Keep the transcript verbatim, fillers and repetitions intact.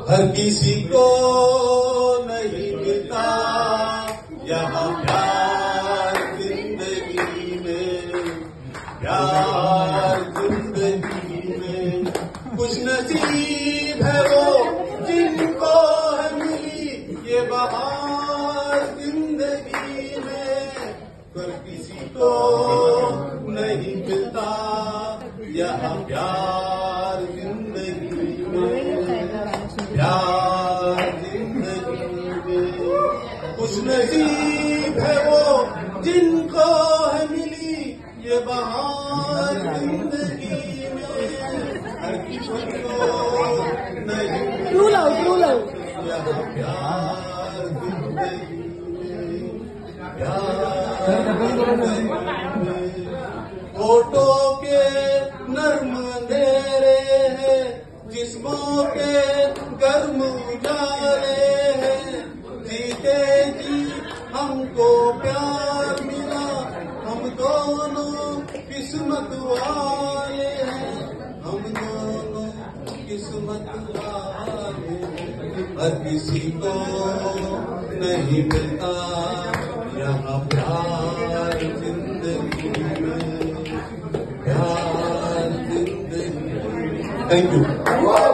हर किसी को नहीं मिलता यहाँ प्यार जिंदगी में, प्यार जिंदगी में। कुछ नसीब है वो जिनको है मिली ये बहार जिंदगी में। हर किसी को नहीं मिलता यहाँ प्यार जिंदगी में, प्यार जिंदगी में। कुछ नसीब है वो जिनको है मिली ये बहार जिंदगी में। हर किसी को नहीं मिलता यहाँ प्यार जिंदगी में, प्यार जिंदगी में। होठों के नर्म अंधेरे हैं, जिस्मों के गर्म उजाले हैं। जीते जी हमको प्यार मिला, हम दोनों किस्मत वाले हैं, हम दोनों किस्मत वाले हैं। हर किसी को नहीं मिलता यहाँ प्यार जिंदगी में, प्यार जिंदगी में। Thank you.